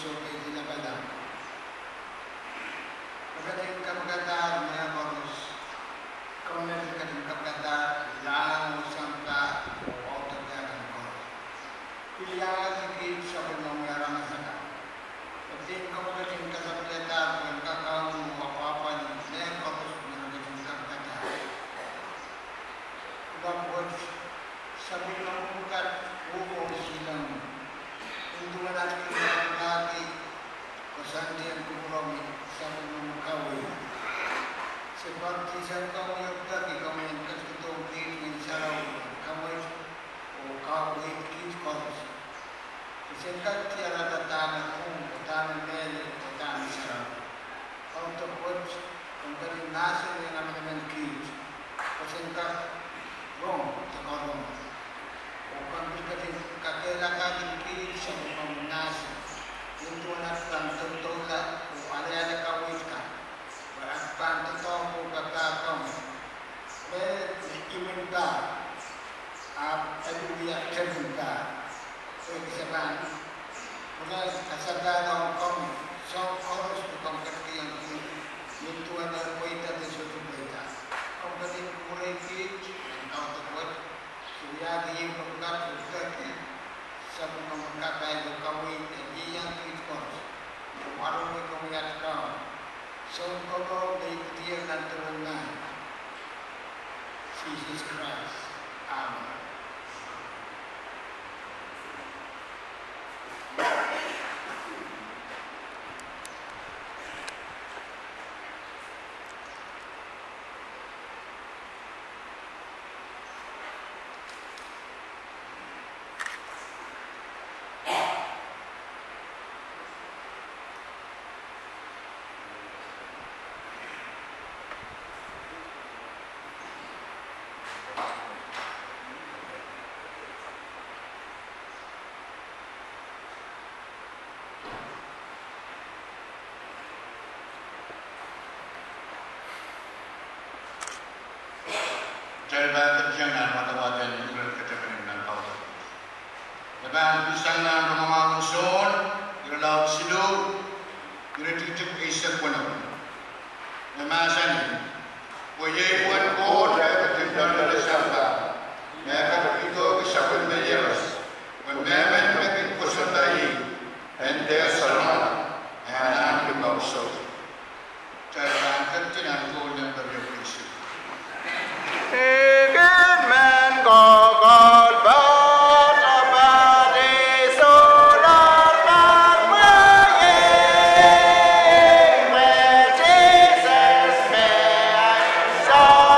puso kay Dinabalang. Magaling kapagandaan mga Boros. Comment ka din kapagandaan, ilaan mo sampa o autogaran ko. Pilihan higit sa punong yarang sana. Pagding kapagaling kasapagandaan kung kakao mo mapapan ng Boros na magaling kapagandaan. Tapos, sabi ng bukat, upo silang hindi mo natin yung lagi kung diyan kumurami sa mga kawin. Seperti saya kau yang lagi kami yang ketua di Sarawak, kami kawin kit korus. Sehingga tiada datang datang mele datang Sarawak. Kau terbuat memberi nasi yang namanya kit. Sehingga rong sekarang. Bukan berkati kakek kiri sama nasi. Untuk anak tentulah ada kawin kan. Berapa tentu kakak iminta dia cerita. Sekarang mulai kesadaran kami harus bukan kerja itu ada kuita di suatu kuita. Kami mulai kiri atau terbuat sudah diingat berkati sebelum mengkapai kawin yang kita warung kami ada. So, kalau dia dan turunnya Jesus Christ. Amen. Jabatan jangan mata-mata iklan kecemasan dan kau. Jabatan bisalah rumah musuh, dilaut sidu, diretitik isak pun. Namasan, boleh buat kod dari dalam siapa. Mereka itu kisahkan beliau. Memang mereka kusadai, ente salam, anak musuh. Jabatan jangan kau yang berjumpa. Again, man, God, but about a solar where Jesus may I saw.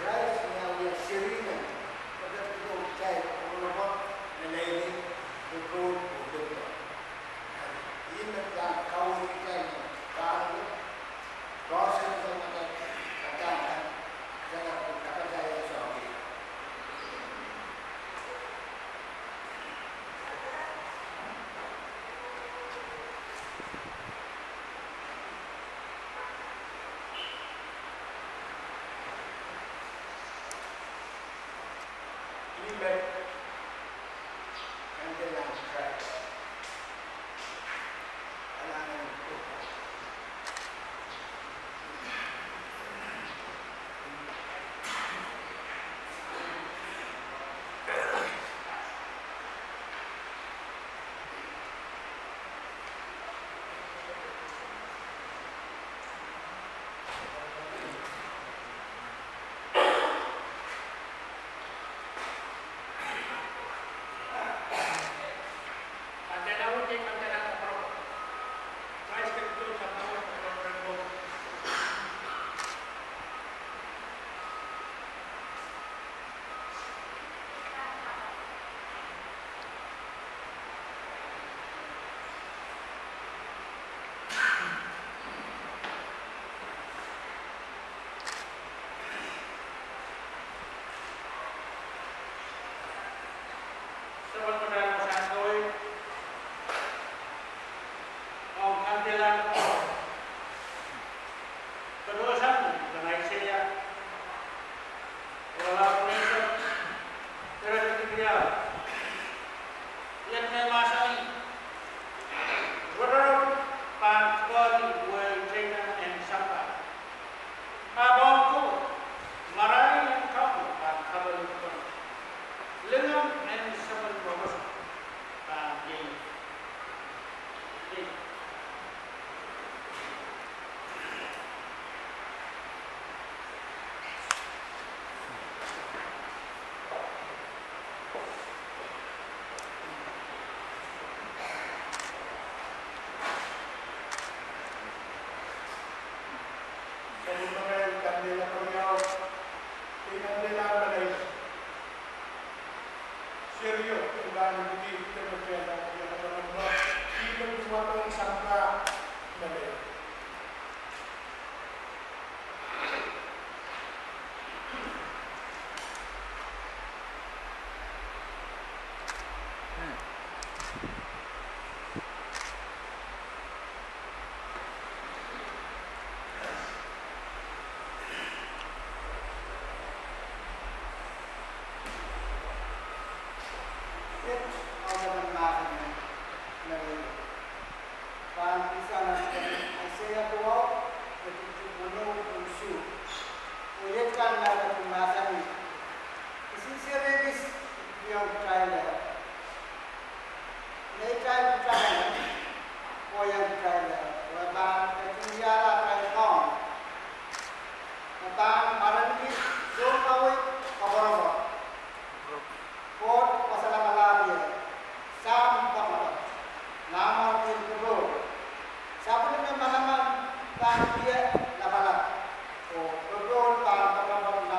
Dia labalab. Oh, betul,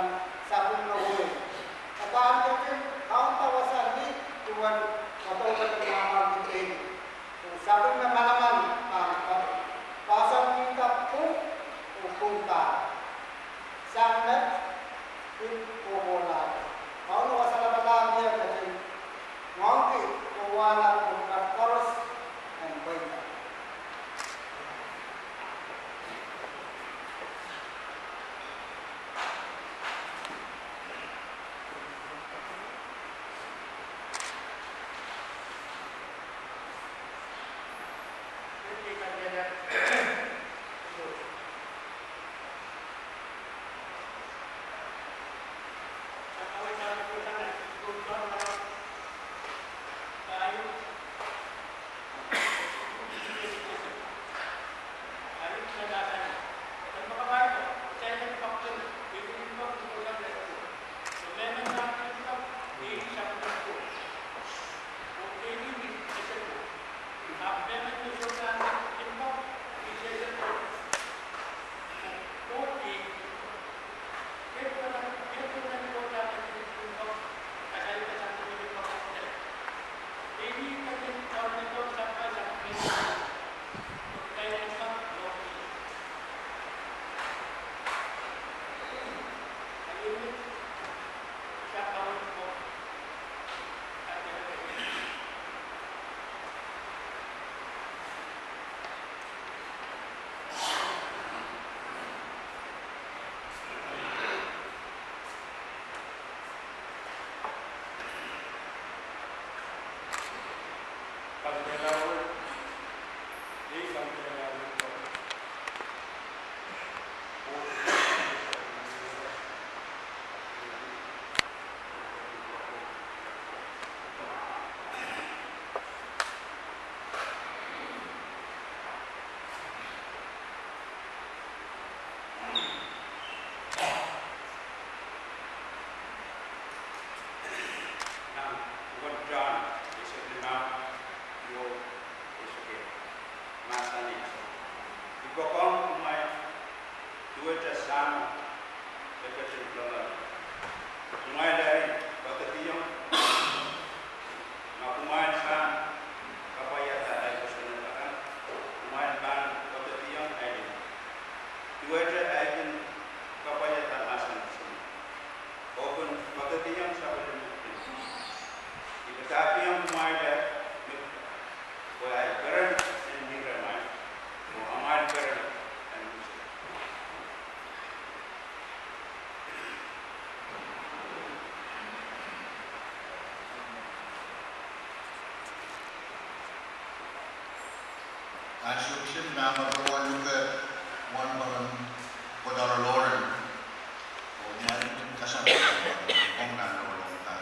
nama berwan ke wan baran bodar loren. Oh mari kasam ongnan loren ta.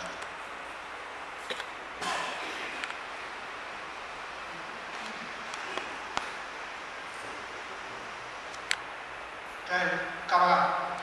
Kawan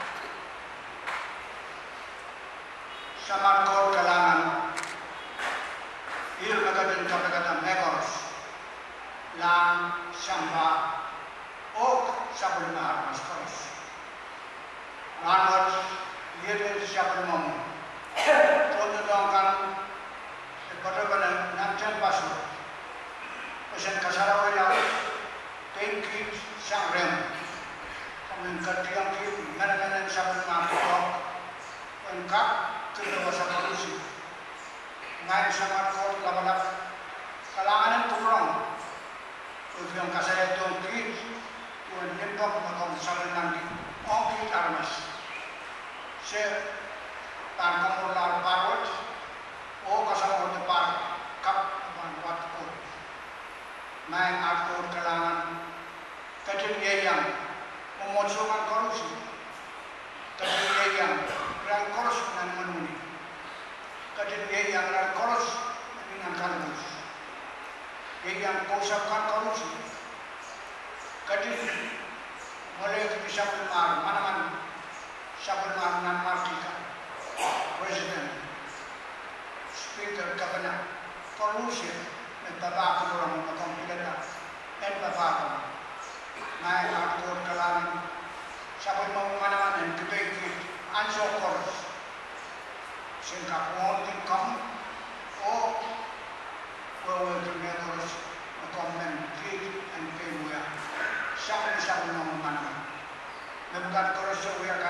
Samar kor kalangan il magadan kapagatan mekors lang samba ok sabul mahar maskors ranwat yedel sabul mom todo dongkan kotoban namjan pasu pesen kasarawa tengki sangrem kami katiang ki mana sabul mahar engkak kedua solusi ngai sama kor labalap kalangan tukrong tujuan kasaya tongki tuan lembab makam sabun nanti ongki armas se tangkong ular parut o kasama utepar kap buat kor ngai akur kalangan kecil yang memusuhkan korupsi kecil yang dan koros dengan menuni. Kadang yang dan koros dengan kalbus. Yang kosapkan korupsi. Kadang boleh bisa benar mana-mana sabungan dan martika. Presiden, speaker, governor, korupsi dan babak orang macam pilih dan babak. Naik atur kalangan sabun mau mana-mana yang kebaikan. Answer chorus. Singkat won't come. Oh, well, we'll do chorus. Comment, treat, and pay. Siapa yang sama nama mana? Membuat chorus yang